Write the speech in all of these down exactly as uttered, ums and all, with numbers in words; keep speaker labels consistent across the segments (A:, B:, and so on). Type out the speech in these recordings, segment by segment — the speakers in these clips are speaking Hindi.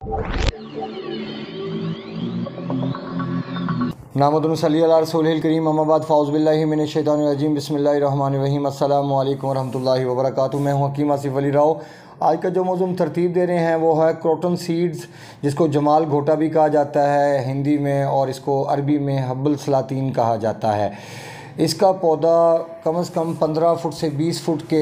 A: नामुदुनसल्ली अला रसूलिल करीम अम्मा फ़ाउज़ बिल्लाहि मिनश शैतानिर रजीम बिस्मिल्लाहिर रहमानिर रहीम अस्सलामु अलैकुम वरहमतुल्लाहि वबरकातुहू। मैं हूँ हकीम आसिफ अली राव। आज का जो मौजूद हम तरतीब दे रहे हैं वो है क्रोटन सीड्स, जिसको जमाल घोटा भी कहा जाता है हिंदी में, और इसको अरबी में हब्बुल सलातीन कहा जाता है। इसका पौधा कम से कम पंद्रह फुट से बीस फुट के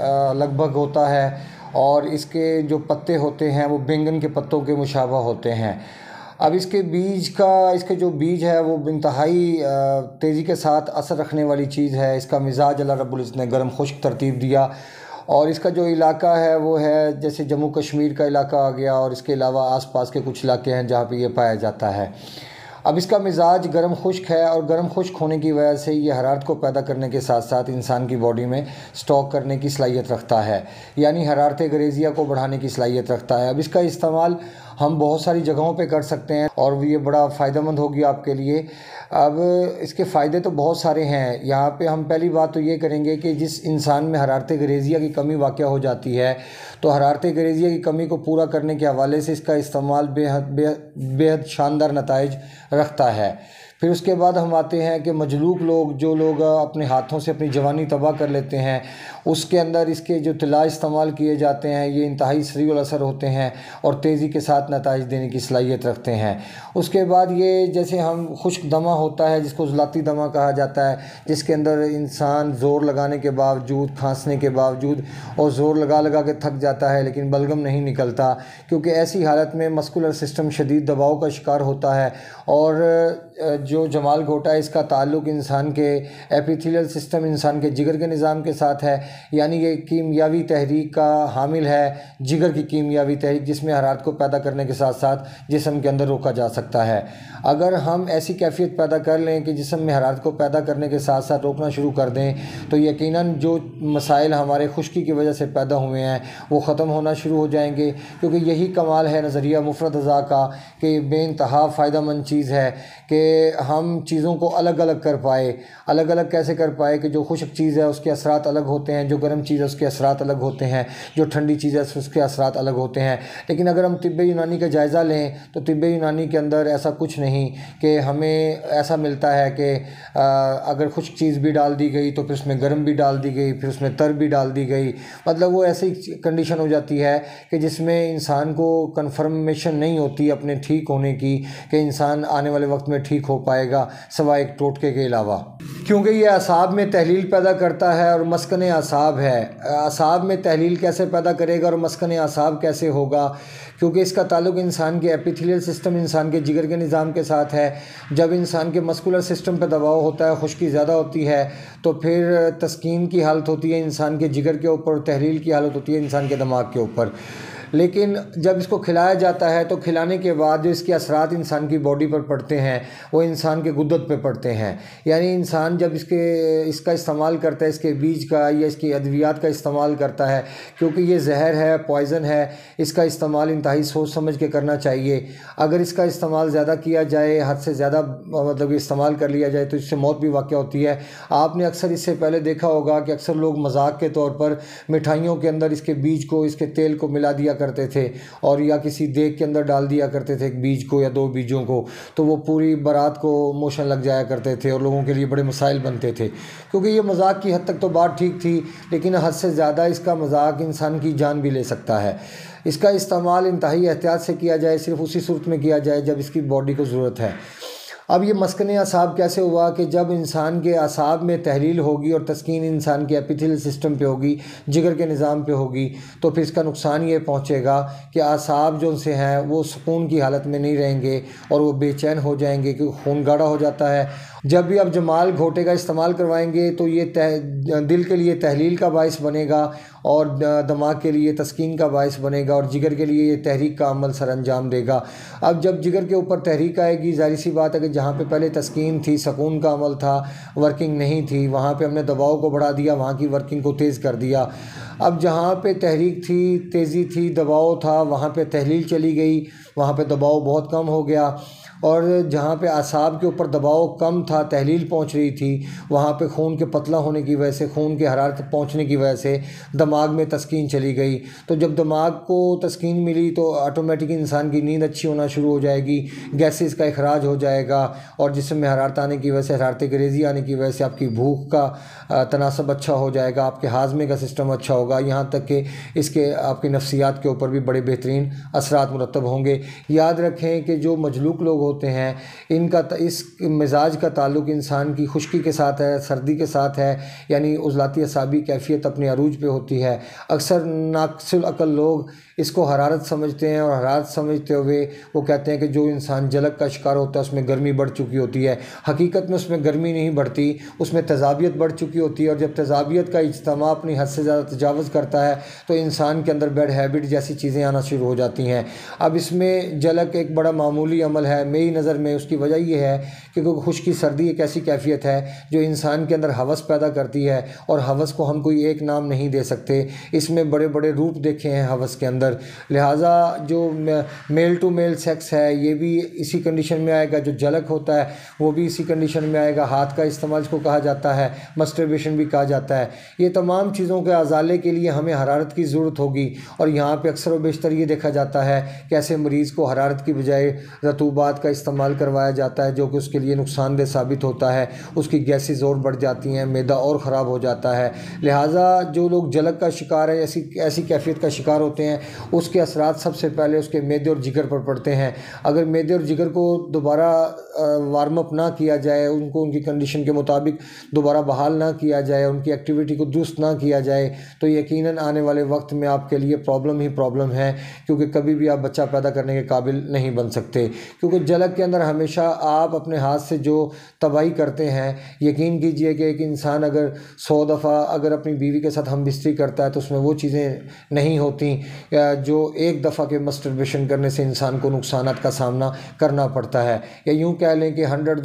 A: लगभग होता है, और इसके जो पत्ते होते हैं वो बैंगन के पत्तों के मुशाबह होते हैं। अब इसके बीज का इसके जो बीज है वो इंतहाई तेज़ी के साथ असर रखने वाली चीज़ है। इसका मिजाज अल्लाह रब्बुल इज़्ज़त ने गर्म खुश्क तरतीब दिया, और इसका जो इलाका है वो है जैसे जम्मू कश्मीर का इलाका आ गया, और इसके अलावा आसपास के कुछ इलाके हैं जहाँ पे ये पाया जाता है। अब इसका मिजाज गर्म खुश्क है, और गर्म खुश्क होने की वजह से ये हरारत को पैदा करने के साथ साथ इंसान की बॉडी में स्टॉक करने की सलाहियत रखता है, यानी हरारत गरेजिया को बढ़ाने की सलाहियत रखता है। अब इसका इस्तेमाल हम बहुत सारी जगहों पे कर सकते हैं, और ये बड़ा फ़ायदेमंद होगी आपके लिए। अब इसके फ़ायदे तो बहुत सारे हैं। यहाँ पे हम पहली बात तो ये करेंगे कि जिस इंसान में हरारत गरेजिया की कमी वाक़या हो जाती है, तो हरारत गरेजिया की कमी को पूरा करने के हवाले से इसका इस्तेमाल बेहद बेहद बेहद शानदार नताइज रखता है। फिर उसके बाद हम आते हैं कि मजलूक लोग, जो लोग अपने हाथों से अपनी जवानी तबाह कर लेते हैं, उसके अंदर इसके जो तिला इस्तेमाल किए जाते हैं ये इंतहाई सरीउल असर होते हैं और तेज़ी के साथ नताइज देने की सलाहियत रखते हैं। उसके बाद ये जैसे हम खुश्क दमा होता है, जिसको ज़लाती दमा कहा जाता है, जिसके अंदर इंसान ज़ोर लगाने के बावजूद, खांसने के बावजूद और ज़ोर लगा लगा के थक जाता है लेकिन बलगम नहीं निकलता, क्योंकि ऐसी हालत में मस्कुलर सिस्टम शदीद दबाव का शिकार होता है। और जो जमाल घोटा है इसका ताल्लुक़ इंसान के एपिथेलियल सिस्टम, इंसान के जिगर के निज़ाम के साथ है, यानी ये कीमियावी तहरीक का हामिल है, जिगर की कीमियावी तहरीक, जिसमें हरारत को पैदा करने के साथ साथ जिस्म के अंदर रोका जा सकता है। अगर हम ऐसी कैफियत पैदा कर लें कि जिस्म में हरारत को पैदा करने के साथ साथ रोकना शुरू कर दें, तो यकीनन जो मसाइल हमारे खुश्की की वजह से पैदा हुए हैं वो ख़त्म होना शुरू हो जाएंगे, क्योंकि यही कमाल है नज़रिया मुफ़रद अज़ा का कि बेइंतहा फ़ायदेमंद चीज़ है कि हम चीज़ों को अलग अलग कर पाए। अलग अलग कैसे कर पाए कि जो खुश्क चीज़ है उसके असरात अलग होते हैं, जो गर्म चीज़ है उसके असरात अलग होते हैं, जो ठंडी चीज़ है उसके असरात अलग होते हैं। लेकिन अगर हम तिब्बे यूनानी का जायज़ा लें तो तिब्बे यूनानी के अंदर ऐसा कुछ नहीं कि हमें ऐसा मिलता है कि अगर खुश्क चीज़ भी डाल दी गई तो फिर उसमें गर्म भी डाल दी गई, फिर उसमें तर भी डाल दी गई। मतलब वो ऐसी कंडीशन हो जाती है कि जिसमें इंसान को कन्फर्मेशन नहीं होती अपने ठीक होने की कि इंसान आने वाले वक्त में ठीक हो पाएगा सिवाय एक टोटके के अलावा, क्योंकि ये असाब में तहलील पैदा करता है और मस्कन असाब है। असाब में तहलील कैसे पैदा करेगा और मस्कन असाब कैसे होगा, क्योंकि इसका ताल्लुक़ इंसान के एपिथेलियल सिस्टम, इंसान के जिगर के निज़ाम के साथ है। जब इंसान के मस्कुलर सिस्टम पर दबाव होता है, खुश्की ज़्यादा होती है, तो फिर तस्कीन की हालत होती है इंसान के जिगर के ऊपर, तहलील की हालत होती है इंसान के दिमाग के ऊपर। लेकिन जब इसको खिलाया जाता है तो खिलाने के बाद जो इसके असरात इंसान की बॉडी पर पड़ते हैं वो इंसान के गुद्दत पे पड़ते हैं। यानी इंसान जब इसके इसका इस्तेमाल करता है, इसके बीज का या इसकी अद्वियात का इस्तेमाल करता है, क्योंकि ये जहर है, पॉइज़न है, इसका इस्तेमाल इंतहाई सोच समझ के करना चाहिए। अगर इसका इस्तेमाल ज़्यादा किया जाए, हद से ज़्यादा मतलब इस्तेमाल कर लिया जाए, तो इससे मौत भी वाक़या होती है। आपने अक्सर इससे पहले देखा होगा कि अक्सर लोग मजाक के तौर पर मिठाइयों के अंदर इसके बीज को, इसके तेल को मिला दिया करते थे, और या किसी देग के अंदर डाल दिया करते थे एक बीज को या दो बीजों को, तो वो पूरी बारात को मोशन लग जाया करते थे और लोगों के लिए बड़े मसाइल बनते थे। क्योंकि ये मजाक की हद तक तो बात ठीक थी, लेकिन हद से ज़्यादा इसका मजाक इंसान की जान भी ले सकता है। इसका इस्तेमाल इंतहाई एहतियात से किया जाए, सिर्फ उसी सूरत में किया जाए जब इसकी बॉडी को ज़रूरत है। अब ये मस्कन असाब कैसे हुआ कि जब इंसान के असाब में तहलील होगी और तस्कीन इंसान के एपिथेलियल सिस्टम पे होगी, जिगर के निज़ाम पे होगी, तो फिर इसका नुकसान ये पहुंचेगा कि असाब जो से हैं वो सुकून की हालत में नहीं रहेंगे और वो बेचैन हो जाएंगे, क्योंकि खून गाढ़ा हो जाता है। जब भी आप जमाल घोटे का इस्तेमाल करवाएंगे तो ये दिल के लिए तहलील का बाइस बनेगा, और दिमाग के लिए तस्कीन का बाइस बनेगा, और जिगर के लिए ये तहरीक का अमल सर अंजाम देगा। अब जब जिगर के ऊपर तहरीक आएगी, ज़ाहिर सी बात है कि जहाँ पे पहले तस्कीन थी, सुकून का अमल था, वर्किंग नहीं थी, वहाँ पे हमने दबाव को बढ़ा दिया, वहाँ की वर्किंग को तेज़ कर दिया। अब जहाँ पे तहरीक थी, तेज़ी थी, दबाव था, वहाँ पे तहलील चली गई, वहाँ पे दबाव बहुत कम हो गया। और जहाँ पे आसाब के ऊपर दबाव कम था, तहलील पहुँच रही थी, वहाँ पे खून के पतला होने की वजह से, खून की हरारत पहुँचने की वजह से दिमाग में तस्कीन चली गई। तो जब दिमाग को तस्कीन मिली तो ऑटोमेटिक इंसान की नींद अच्छी होना शुरू हो जाएगी, गैसेस का इखराज हो जाएगा, और जिस्म में हरारत आने की वजह से, हरारत गरेज़ी आने की वजह से आपकी भूख का तनासब अच्छा हो जाएगा, आपके हाजमे का सिस्टम अच्छा होगा, यहाँ तक कि इसके आपकी नफ्सियात के ऊपर भी बड़े बेहतरीन असरात मुरतब होंगे। याद रखें कि जो मजलूक लोग होते हैं, इनका इस मिजाज का ताल्लुक़ इंसान की खुश्की के साथ है, सर्दी के साथ है, यानी उज़लाती असाबी कैफियत अपने अरूज पे होती है। अक्सर नाक़िसुल अक़ल लोग इसको हरारत समझते हैं, और हरारत समझते हुए वो कहते हैं कि जो इंसान जलक का शिकार होता है उसमें गर्मी बढ़ चुकी होती है। हकीकत में उसमें गर्मी नहीं बढ़ती, उसमें तेज़ाबियत बढ़ चुकी होती है, और जब तेज़ाबियत का इज्तिमा अपनी हद से ज़्यादा तजावुज़ करता है तो इंसान के अंदर बैड हैबिट जैसी चीज़ें आना शुरू हो जाती हैं। अब इसमें जलक एक बड़ा मामूली अमल है मेरी नज़र में। उसकी वजह यह है कि क्योंकि खुश्की सर्दी एक ऐसी कैफियत है जो इंसान के अंदर हवस पैदा करती है, और हवस को हम कोई एक नाम नहीं दे सकते, इसमें बड़े बड़े रूप देखे हैं हवस के अंदर। लिहाजा जो मेल टू मेल सेक्स है ये भी इसी कंडीशन में आएगा, जो जलक होता है वो भी इसी कंडीशन में आएगा। हाथ का इस्तेमाल इसको कहा जाता है, मस्टरबेशन भी कहा जाता है। ये तमाम चीज़ों के अजाले के लिए हमें हरारत की ज़रूरत होगी, और यहाँ पे अक्सर व बेशतर ये देखा जाता है कि ऐसे मरीज़ को हरारत की बजाय रतूबात का इस्तेमाल करवाया जाता है, जो कि उसके लिए नुकसानदेह साबित होता है। उसकी गैसेस और बढ़ जाती हैं, मैदा और ख़राब हो जाता है। लिहाजा जो लोग जलक का शिकार है, ऐसी ऐसी कैफियत का शिकार होते हैं, उसके असरात सबसे पहले उसके मैदे और जिगर पर पड़ते हैं। अगर मैदे और जिगर को दोबारा वार्म अप ना किया जाए, उनको उनकी कंडीशन के मुताबिक दोबारा बहाल ना किया जाए, उनकी एक्टिविटी को दुरुस्त ना किया जाए, तो यकीनन आने वाले वक्त में आपके लिए प्रॉब्लम ही प्रॉब्लम है, क्योंकि कभी भी आप बच्चा पैदा करने के काबिल नहीं बन सकते। क्योंकि जलक के अंदर हमेशा आप अपने हाथ से जो तबाही करते हैं, यकीन कीजिए कि एक इंसान अगर सौ दफ़ा अगर अपनी बीवी के साथ हम बिस्तरी करता है तो उसमें वो चीज़ें नहीं होती जो एक दफ़ा के मस्टरबेशन करने से इंसान को नुकसानात का सामना करना पड़ता है। या यूँ कह लें कि हंड्रेड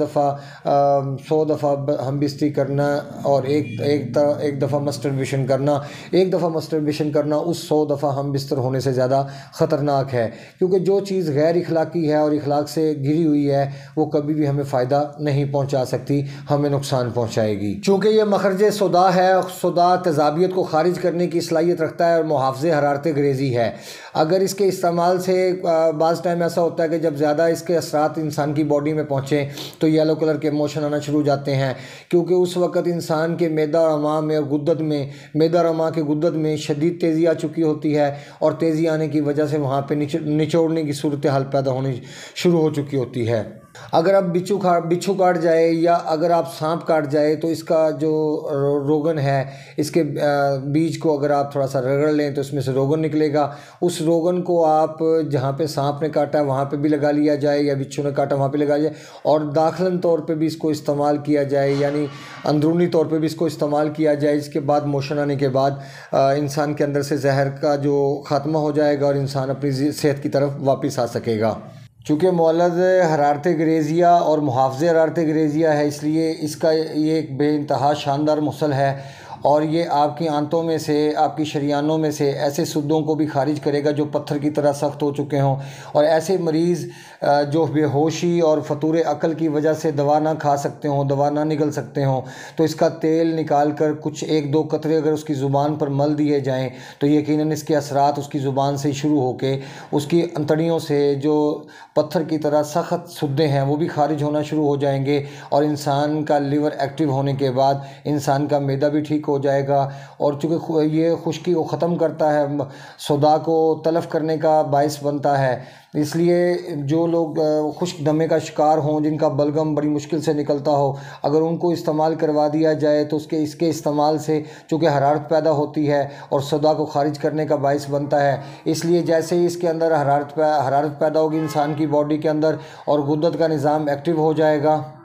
A: दफ़ा सौ दफ़ा हम बिस्तरी करना और एक एक एक दफ़ा मस्टरबेशन करना, एक दफ़ा मस्टरबेशन करना उस सौ दफ़ा हम बिस्तर होने से ज़्यादा ख़तरनाक है। क्योंकि जो चीज़ गैर इखलाकी है और इखलाक से घिरी हुई है वो कभी भी हमें फ़ायदा नहीं पहुँचा सकती, हमें नुकसान पहुँचाएगी। चूँकि ये मखरज सौदा है, सौदा तेज़ाबियत को ख़ारिज करने की सलाहियत रखता है और मुहाफ़ज़े हरारत गरेज़ी है। अगर इसके इस्तेमाल से बाज़ टाइम ऐसा होता है कि जब ज़्यादा इसके असरात इंसान की बॉडी में पहुँचें तो येलो कलर के मोशन आना शुरू हो जाते हैं, क्योंकि उस वक़्त इंसान के मैदा और अमा में और गुद्दत में मैदा और अमा के गुद्दत में शदीद तेज़ी आ चुकी होती है, और तेज़ी आने की वजह से वहाँ पे निचोड़ने की सूरत हाल पैदा होनी शुरू हो चुकी होती है। अगर आप बिच्छू खा बिच्छू काट जाए या अगर आप सांप काट जाए तो इसका जो रोगन है, इसके बीज को अगर आप थोड़ा सा रगड़ लें तो इसमें से रोगन निकलेगा। उस रोगन को आप जहाँ पे सांप ने काटा है वहाँ पे भी लगा लिया जाए, या बिच्छू ने काटा वहाँ पे लगा लिया जाए, और दाखिलन तौर पे भी इसको इस्तेमाल किया जाए, यानी अंदरूनी तौर पे भी इसको इस्तेमाल किया जाए। इसके बाद मोशन आने के बाद इंसान के अंदर से जहर का जो ख़ात्मा हो जाएगा और इंसान अपनी सेहत की तरफ वापस आ सकेगा। चूँकि मौलद हरारत गरेज़िया और मुहाफ़ज़े हरारत गरेज़िया है, इसलिए इसका ये एक बेइंतहा शानदार मसल है, और ये आपकी आंतों में से, आपकी शरियानों में से ऐसे सुद्दों को भी खारिज करेगा जो पत्थर की तरह सख्त हो चुके हों। और ऐसे मरीज़ जो बेहोशी और फतूर अकल की वजह से दवा ना खा सकते हों, दवा ना निगल सकते हों, तो इसका तेल निकाल कर कुछ एक दो कतरे अगर उसकी ज़ुबान पर मल दिए जाएं तो यकीनन इसके असरात उसकी ज़ुबान से शुरू होकर उसकी अंतड़ियों से जो पत्थर की तरह सख्त सुद्दे हैं वो भी खारिज होना शुरू हो जाएंगे, और इंसान का लिवर एक्टिव होने के बाद इंसान का मैदा भी ठीक हो जाएगा। और चूँकि ये खुश्की को ख़त्म करता है, सौदा को तलफ़ करने का बायस बनता है, इसलिए जो लोग खुश्क दमे का शिकार हों, जिनका बलगम बड़ी मुश्किल से निकलता हो, अगर उनको इस्तेमाल करवा दिया जाए तो उसके इसके इस्तेमाल से चूँकि हरारत पैदा होती है और सौदा को खारिज करने का बायस बनता है। इसलिए जैसे ही इसके अंदर हरारत हरारत पैदा होगी इंसान की बॉडी के अंदर और गुद्दत का निज़ाम एक्टिव हो जाएगा,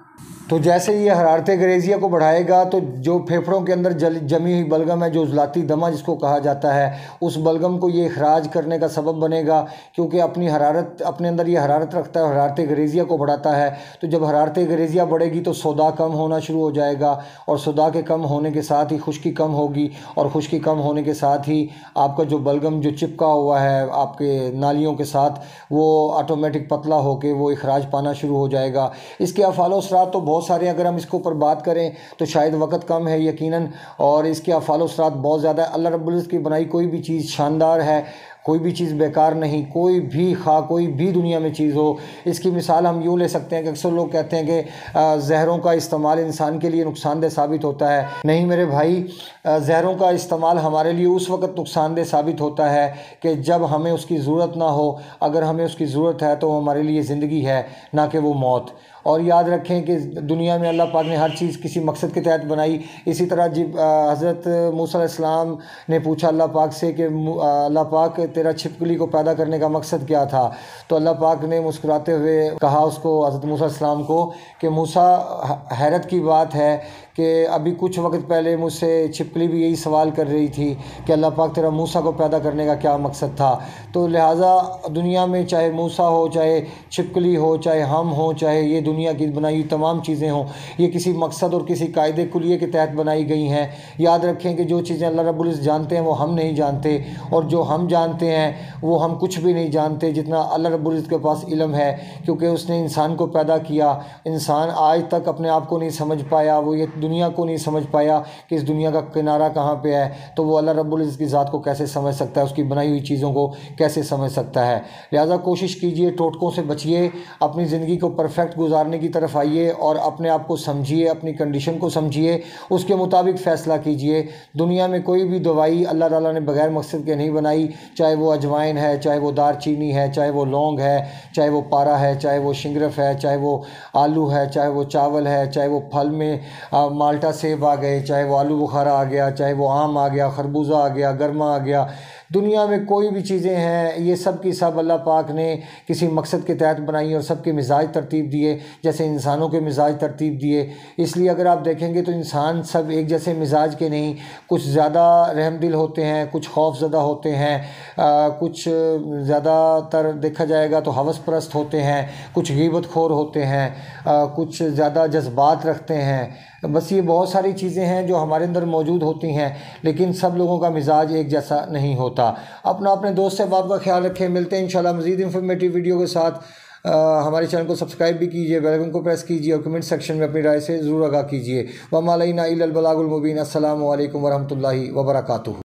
A: तो जैसे ये हरारत गरेजिया को बढ़ाएगा तो जो फेफड़ों के अंदर जल जमी हुई बलगम है, जो उजलाती दमा जिसको कहा जाता है, उस बलगम को ये अखराज करने का सबब बनेगा, क्योंकि अपनी हरारत अपने अंदर ये हरारत रखता है, हरारत गरेजिया को बढ़ाता है। तो जब हरारत गरेजिया बढ़ेगी तो सोदा कम होना शुरू हो जाएगा, और सोदा के कम होने के साथ ही खुश्की कम होगी, और खुश्की कम होने के साथ ही आपका जो बलगम जो चिपका हुआ है आपके नालियों के साथ, वो ऑटोमेटिक पतला होकर वो अखराज पाना शुरू हो जाएगा। इसके अफ़ालो असरात तो बहुत सारे, अगर हम इसके ऊपर बात करें तो शायद वक्त कम है यकीनन, और इसके अफ़ालो असरात बहुत ज़्यादा है। अल्लाह रब्बुल इज़्ज़त की बनाई कोई भी चीज़ शानदार है, कोई भी चीज़ बेकार नहीं, कोई भी खा कोई भी दुनिया में चीज़ हो। इसकी मिसाल हम यूँ ले सकते हैं कि अक्सर लोग कहते हैं कि जहरों का इस्तेमाल इंसान के लिए नुकसानदेह साबित होता है। नहीं मेरे भाई, जहरों का इस्तेमाल हमारे लिए उस वक्त नुकसानदेह साबित होता है कि जब हमें उसकी ज़रूरत ना हो। अगर हमें उसकी ज़रूरत है तो हमारे लिए ज़िंदगी है, ना कि वो मौत। और याद रखें कि दुनिया में अल्लाह पाक ने हर चीज़ किसी मकसद के तहत बनाई। इसी तरह जब हज़रत मूसा अलैहिस्सलाम ने पूछा अल्लाह पाक से कि अल्लाह पाक तेरा छिपकली को पैदा करने का मकसद क्या था, तो अल्लाह पाक ने मुस्कुराते हुए कहा उसको, हज़रत मूसा अलैहिस्सलाम को, कि मूसा हैरत की बात है कि अभी कुछ वक्त पहले मुझसे छिपकली भी यही सवाल कर रही थी कि अल्लाह पाक तेरा मूसा को पैदा करने का क्या मकसद था। तो लिहाजा दुनिया में चाहे मूसा हो, चाहे छिपकली हो, चाहे हम हो, चाहे ये दुनिया की बनाई हुई तमाम चीज़ें हों, ये किसी मकसद और किसी कायदे कुलिये के तहत बनाई गई हैं। याद रखें कि जो चीज़ें अल्लाह रब्बुल इज़्ज़त जानते हैं वो हम नहीं जानते, और जो हम जानते हैं वो हम कुछ भी नहीं जानते जितना अल्लाह रब्बुल इज़्ज़त के पास इल्म है, क्योंकि उसने इंसान को पैदा किया। इंसान आज तक अपने आप को नहीं समझ पाया, वो ये दुनिया को नहीं समझ पाया कि इस दुनिया का किनारा कहाँ पे है, तो वो अल्लाह रब्बुल इज़्ज़त की ज़ात को कैसे समझ सकता है, उसकी बनाई हुई चीज़ों को कैसे समझ सकता है। लिहाजा कोशिश कीजिए, टोटकों से बचिए, अपनी ज़िंदगी को परफेक्ट गुजारने की तरफ आइए, और अपने आप को समझिए, अपनी कंडीशन को समझिए, उसके मुताबिक फ़ैसला कीजिए। दुनिया में कोई भी दवाई अल्लाह ताला ने बग़ैर मकसद के नहीं बनाई, चाहे वो अजवाइन है, चाहे वो दारचीनी है, चाहे वो लौंग है, चाहे वो पारा है, चाहे वो शिंगरफ है, चाहे वो आलू है, चाहे वो चावल है, चाहे वो फल में आ, माल्टा सेब आ गए, चाहे वो आलू बुखारा आ गया, चाहे वो आम आ गया, खरबूजा आ गया, गरमा आ गया। दुनिया में कोई भी चीज़ें हैं, ये सब की सब अल्लाह पाक ने किसी मकसद के तहत बनाई, और सबके मिजाज तरतीब दिए, जैसे इंसानों के मिजाज तरतीब दिए। इसलिए अगर आप देखेंगे तो इंसान सब एक जैसे मिजाज के नहीं, कुछ ज़्यादा रहमदिल होते हैं, कुछ खौफज़दा होते हैं, आ, कुछ ज़्यादातर देखा जाएगा तो हवस परस्त होते हैं, कुछ गीबत खोर होते हैं, आ, कुछ ज़्यादा जज्बात रखते हैं। बस ये बहुत सारी चीज़ें हैं जो हमारे अंदर मौजूद होती हैं, लेकिन सब लोगों का मिजाज एक जैसा नहीं होता। अपना अपने दोस्त से बाप का ख्याल रखें। मिलते हैं इंशाल्लाह मज़ीद इंफॉर्मेटिव वीडियो के साथ। आ, हमारे चैनल को सब्सक्राइब भी कीजिए, बेल आइकन को प्रेस कीजिए, और कमेंट सेक्शन में अपनी राय से ज़रूर आगाह कीजिए। व मा अलैना इल्लल बलागुल मुबीन। अस्सलामु अलैकुम व रहमतुल्लाहि व बरकातुहू।